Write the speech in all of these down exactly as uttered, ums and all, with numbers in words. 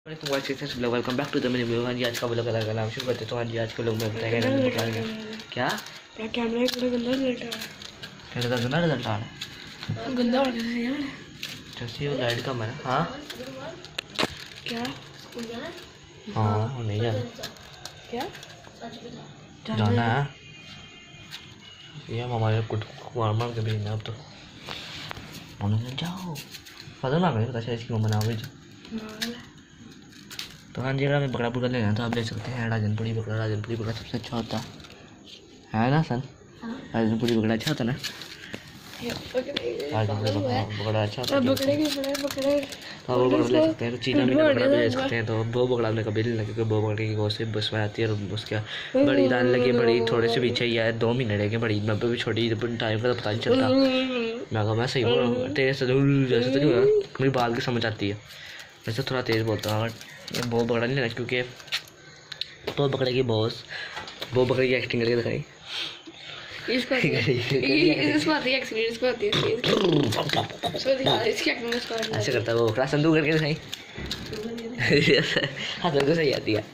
Welcome back to the मेरे blog. हाँ जी, आज का ब्लॉग अलग नाम शुरू करते तो हाँ जी, आज के लोग में बताएगा क्या कैमरा थोड़ा गंदा रिजल्ट आ तेरे का गंदा रिजल्ट आ रहा है गंदा और कैसे यार जैसे वो लाइट कम है ना। हाँ क्या हाँ नहीं जाना क्या जाना है ये हमारे कुछ मार मार के भेजना अब तो मम्मी जाओ पता ना पता शायद इसकी मम्मा ना भेजो। तो हाँ जी, अगर हमें बकरा बुकरा लेना तो आप ले सकते हैं राजनपुरी बकरा। राजनपुरी बकरा सबसे अच्छा होता है ना सन। राजनपुरी बकरा अच्छा होता है ना। राजनपुरी बकरा अच्छा होता है। बकरे के बड़े बकरे हाँ वो बकरा ले सकते हैं। तो चीना मीना बकरा भी ले सकते हैं। तो वो बकरा हमने कभी नहीं लगा क्योंकि वो बकरे की गोश्त बस में आती है और उसके बड़ी दान लगी बड़ी थोड़े से पीछे ही है दो महीने रह गए बड़ी मैं भी छोटी टाइम का तो पता नहीं चलता। मैं कहा मैं सही बोल रहा हूँ तेज से जैसे तो नहीं हुआ मेरी बात की समझ आती है वैसे थोड़ा तेज़ बोलता हूँ। ये वो बकरा नहीं लेना क्योंकि वो बकरे की बॉस वो बकरे की एक्टिंग करके दिखाई इसको इसको आती है एक्सीडेंट इसको आती है इसको दिखा इसकी एक्टिंग इसको ऐसे करता है वो बकरा संदूक करके दिखाई हाँ तो सही आती है।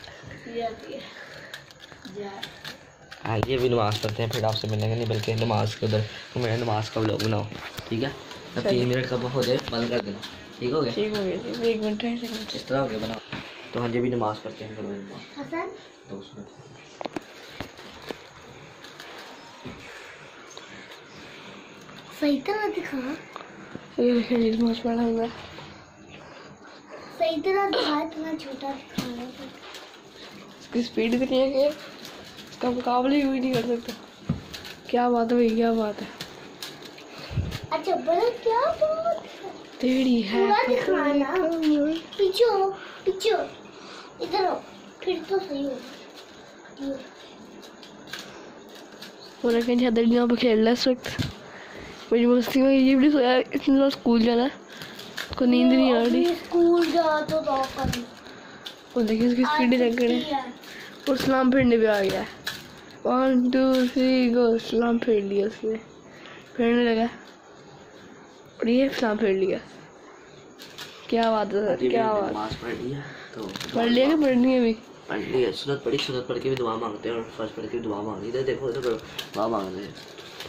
हाँ ये भी नमाज़ पढ़ते हैं फिर आपसे मिलेंगे नहीं बल्कि नमाज के उधर तो मैंने नमाज का व्लॉग बनाओ ठीक है। तब तीन मिनट का हो जाए बंद कर देना ठीक हो गया ठीक हो गया एक मिनट इस तरह हो गया बनाओ। तो हाँ जी भी नमाज पढ़ते हैं तो उसमें सही तरह दिखा ये नमाज पढ़ा हुआ सही तरह दिखा इतना छोटा दिखा रहा है इसकी स्पीड इतनी है कि इसका मुकाबला ही कोई नहीं कर सकता। क्या बात है भाई क्या बात है अच्छा बड़ा क्या बात टेढ़ी है पूरा दिखाना पीछे हो पीछे हो इधर हो फिर तो सही हो वो रखें चादर यहाँ पर खेल रहा है इस वक्त मेरी मस्ती में ये भी सोया इतनी बार स्कूल जाना को नींद नहीं आ रही स्कूल जा तो कर वो देखिए इसकी स्पीड चेक करें और सलाम फेरने पे आ गया है वन टू थ्री गो सलाम फेर लिया उसने फेरने लगा और ये सलाम फेर लिया। क्या बात है सर क्या बात पढ़ लिया तो पढ़ लिया कि पढ़नी है अभी पढ़ लिया सुनत पढ़ी सुनत पढ़ के भी दुआ मांगते हैं और फर्ज पढ़ के भी दुआ मांगनी इधर देखो इधर दुआ मांग रहे हैं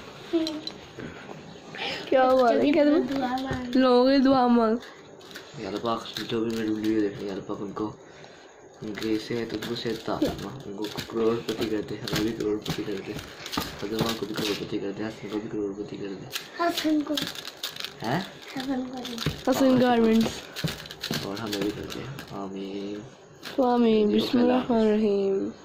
क्या बात है क्या लोगों की दुआ मांग यार पाक जो भी मेरी वीडियो देख रहे यार पाक उनको उनके से तो उनको से था उनको करोड़पति करते हैं भी करोड़पति करते हैं भगवान को भी करोड़पति करते हैं हसन को भी करोड़पति करते हैं हसन को हैं हसन गारमेंट्स और हमें भी करते हैं आमीन स्वामी बिस्मिल्लाहिर्रहमानिर्रहीम।